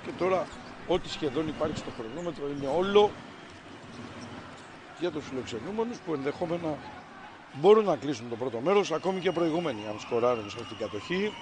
και τώρα ό,τι σχεδόν υπάρχει στο χρονόμετρο είναι όλο για τους φιλοξενούμενους που ενδεχόμενα μπορούν να κλείσουν το πρώτο μέρος, ακόμη και προηγούμενοι αν σκοράρουν σε αυτήν την κατοχή.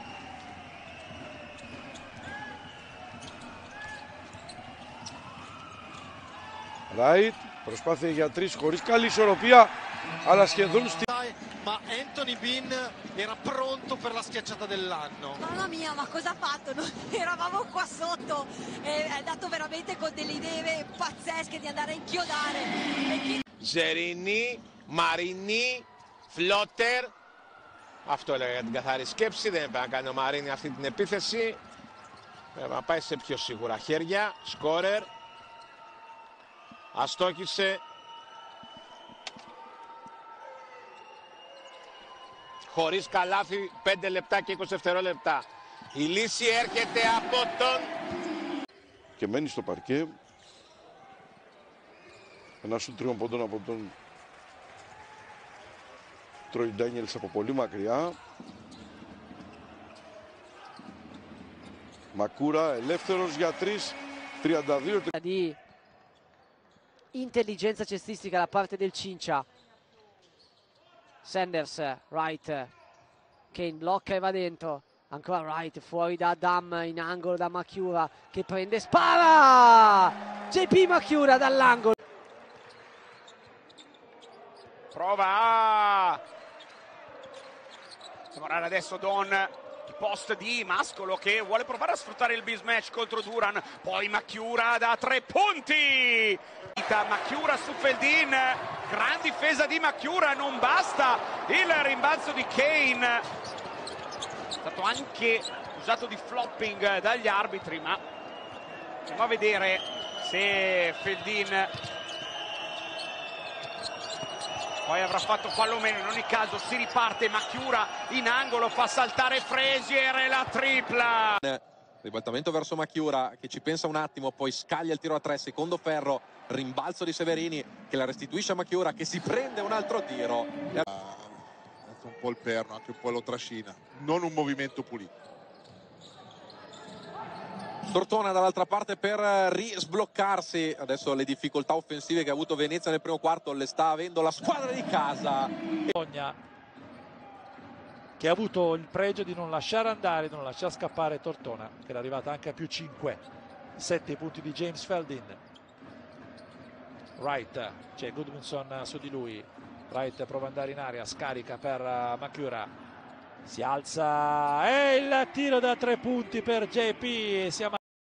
Ράιτ, προσπάθεια για 3 χωρίς καλή ισορροπία, αλλά σχεδόν στη... Ma Anthony Bean era pronto per la schiacciata dell'anno. Mamma mia, ma cosa ha fatto? Eravamo qua sotto, è andato veramente con delle idee pazzesche di andare a inchiodare. Ζερίνι, Μαρίνι, Φλότερ. Αυτό έλεγα για την καθαρή σκέψη. Δεν έπρεπε να κάνει ο Μαρίνι αυτή την επίθεση. Πρέπει να πάει σε πιο σίγουρα χέρια. Σκόρερ. Αστόχησε. Χωρίς καλάθι, 5 λεπτά και 20 δευτερόλεπτα. Η λύση έρχεται από τον... Και μένει στο παρκέ. Ένα σου 3 πόντων από τον Τρόι Ντάνιελς από πολύ μακριά. Μακούρα ελεύθερος για 3, 32. Di intelligenza cestistica da parte del Cincia. Sanders, Wright, Kane blocca e va dentro, ancora Wright fuori da Adam in angolo da Machiura che prende, spara! JP Machiura dall'angolo. Prova lavorare adesso Don, il post di Mascolo che vuole provare a sfruttare il mismatch contro Duran, poi Machiura da 3 punti. Machiura su Feldin, gran difesa di Machiura, non basta il rimbalzo di Kane, è stato anche usato di flopping dagli arbitri, ma andiamo a vedere se Feldin poi avrà fatto fallo o meno. In ogni caso si riparte, Machiura in angolo fa saltare Frazier e la tripla. Ribaltamento verso Machiura che ci pensa un attimo, poi scaglia il tiro a 3, secondo ferro, rimbalzo di Severini che la restituisce a Machiura che si prende un altro tiro. Un po' il perno, anche un po' lo trascina, non un movimento pulito. Tortona dall'altra parte per risbloccarsi, adesso le difficoltà offensive che ha avuto Venezia nel primo quarto le sta avendo la squadra di casa. Che ha avuto il pregio di non lasciare andare, di non lasciare scappare Tortona, che era arrivata anche a più 5, 7 i punti di James Feldin. Wright, c'è Goodwinson su di lui, Wright prova ad andare in aria, scarica per Machiura, si alza e il tiro da 3 punti per JP, siamo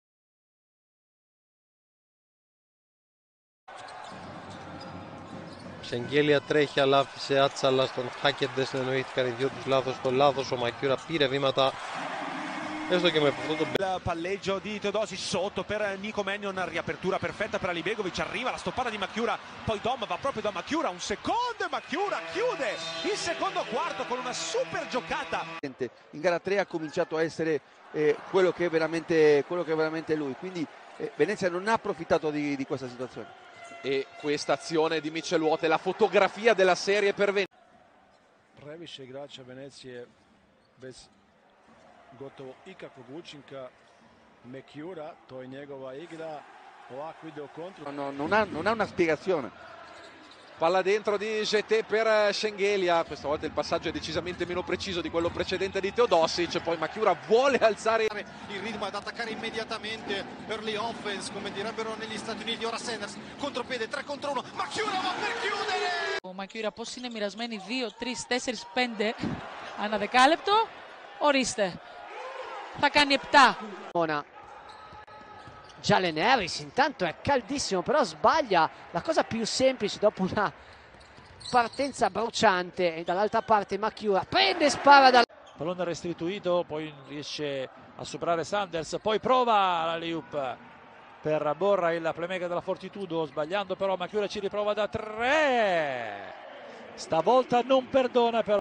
Σεγγέλια τρέχει αλλά άφησε άτσαλα στον Χάκερ, δεν συνεννοήθηκαν οι δυο τους λάθος στο λάθος, ο Μακιούρα πήρε βήματα έστω και με αυτό το... Il palleggio di Teodosic sotto per Nico Mannion, riapertura perfetta per Alibegovic, arriva la stoppata di Machiura, poi Dom va proprio da Machiura, un secondo e Machiura chiude il secondo quarto con una super giocata. In gara 3 ha cominciato a essere quello che è veramente lui, quindi Venezia non ha approfittato di questa situazione. E questa azione di Mitchell Watt è la fotografia della serie per Venezia. Previše igrača Venecije bez gotovo ikakvog učinka. Mekiura, to je njegova igra, ovako ide u kontru. Non ha una spiegazione. Palla dentro di GT per Shengelia, questa volta il passaggio è decisamente meno preciso di quello precedente di Teodosic, poi Machiura vuole alzare Il ritmo ad attaccare immediatamente early offense, come direbbero negli Stati Uniti. Ora Sanders, contropiede, 3 contro 1, Machiura va per chiudere! Ο Μακιούρα πώς είναι μοιρασμένοι 2, 3, 4, 5 ανά δεκάλεπτο. Ορίστε, θα κάνει 7. Jalen Harris intanto è caldissimo, però sbaglia la cosa più semplice dopo una partenza bruciante, e dall'altra parte Machiura prende e spara dal... pallone restituito, poi riesce a superare Sanders, poi prova l'alley-oop per Borra, il playmaker della Fortitudo, sbagliando però Machiura ci riprova da 3, stavolta non perdona però.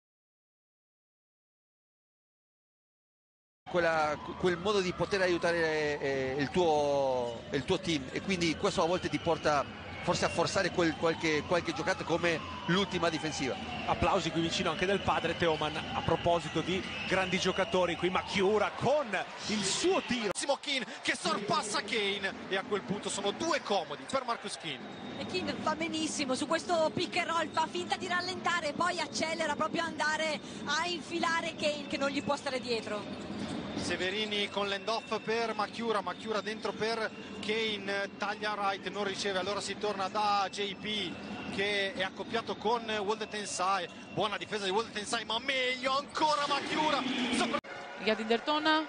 Quel modo di poter aiutare il tuo team, e quindi questo a volte ti porta forse a forzare qualche giocata come l'ultima difensiva. Applausi qui vicino anche del padre Teoman. A proposito di grandi giocatori, qui Machiura con il suo tiro. Keane che sorpassa Kane e a quel punto sono due comodi per Marcus Keane. E Keane fa benissimo su questo pick and roll, fa finta di rallentare e poi accelera proprio andare a infilare Kane che non gli può stare dietro. Severini con l'end-off per Machiura dentro per Kane, taglia Wright, non riceve, allora si torna da JP che è accoppiato con Wolde Tensai, buona difesa di Wolde Tensai, ma meglio ancora Machiura. Για την Τερτώνα.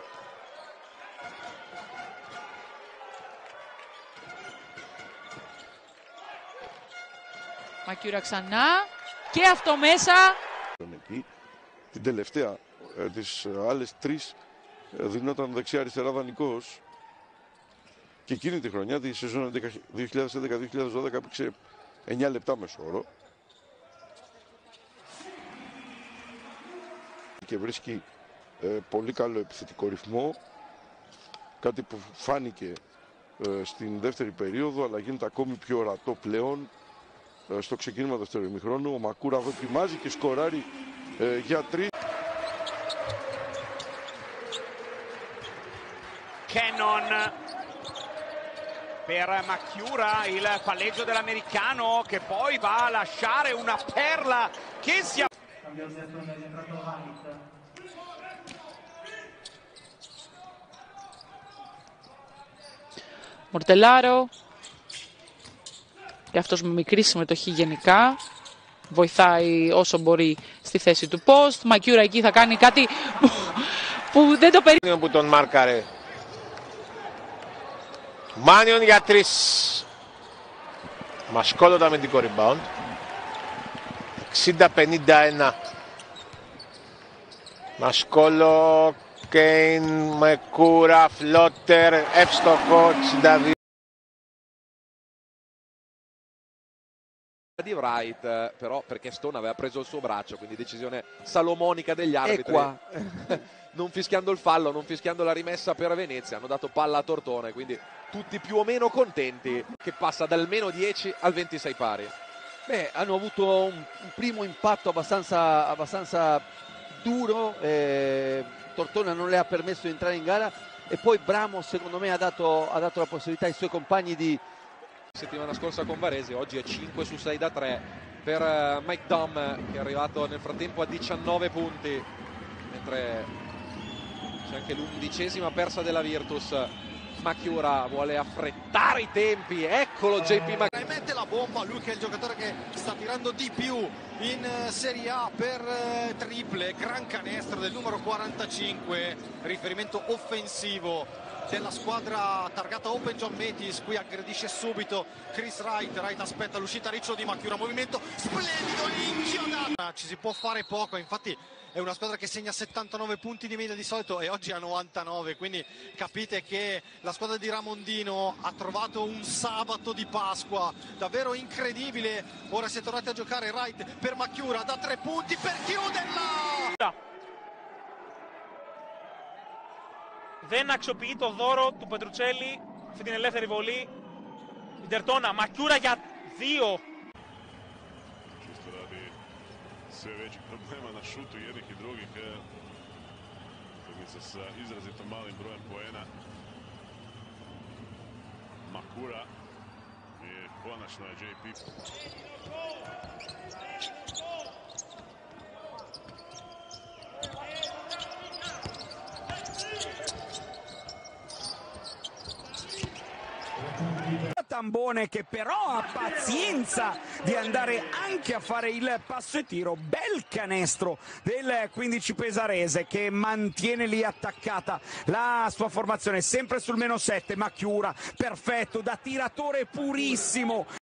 Μακιούρα ξανά και αυτό μέσα. Την τελευταία, τις άλλες τρεις δινόταν δεξιά-αριστερά δανεικός και εκείνη τη χρονιά, τη σεζόν 2011-2012, έπαιξε 9 λεπτά μεσόωρο και βρίσκει πολύ καλό επιθετικό ρυθμό, κάτι που φάνηκε στην δεύτερη περίοδο, αλλά γίνεται ακόμη πιο ορατό πλέον στο ξεκίνημα δεύτερου ημιχρόνου. Ο Μακούρα δοκιμάζει και σκοράρει για 3. Cannon per Machiura, il palleggio dell'americano che poi va a lasciare una perla che si Μορτελάρο. Και αυτός με μικρή συμμετοχή γενικά. Βοηθάει όσο μπορεί στη θέση του post. Μακιούρα εκεί θα κάνει κάτι που δεν το περίμενε. Που τον μάρκαρε. Μάνιον για 3. Μασκόλο το αμυντικό rebound. 60-51. Μασκόλο, Κέιν, Μακούρα, Φλότερ, εύστοχο 62. Di Wright, però perché Stone aveva preso il suo braccio, quindi decisione salomonica degli arbitri. Non fischiando il fallo, non fischiando la rimessa per Venezia, hanno dato palla a Tortone, quindi tutti più o meno contenti, che passa dal meno 10 al 26 pari. Beh, hanno avuto un primo impatto abbastanza duro, Tortona non le ha permesso di entrare in gara e poi Bramos secondo me ha dato la possibilità ai suoi compagni di... Settimana scorsa con Varese, oggi è 5 su 6 da 3 per Mike Dom, che è arrivato nel frattempo a 19 punti, mentre c'è anche l'11ª persa della Virtus. Machiura vuole affrettare i tempi, eccolo JP Machiura. E mette la bomba, lui che è il giocatore che sta tirando di più in Serie A per triple, gran canestro del numero 45, riferimento offensivo della squadra targata Open John Metis. Qui aggredisce subito Chris Wright aspetta l'uscita riccio di Machiura, movimento splendido, inchiodata, ci si può fare poco, infatti è una squadra che segna 79 punti di media di solito e oggi ha 99, quindi capite che la squadra di Ramondino ha trovato un sabato di Pasqua davvero incredibile. Ora si è tornati a giocare, Wright per Machiura da 3 punti per chiuderla. Δεν αξιοποιεί το δώρο του Πετρουτσέλη αυτή την ελεύθερη βολή. Η Τερτώνα, Μακιούρα για 2. Čisto radi sve većih problema na šutu jednih i drugih. Utakmica sa izrazito malim brojem poena. Makura i konačno je JP. Tambone che però ha pazienza di andare anche a fare il passo e tiro. Bel canestro del 15 pesarese che mantiene lì attaccata la sua formazione sempre sul -7. Machiura perfetto da tiratore purissimo.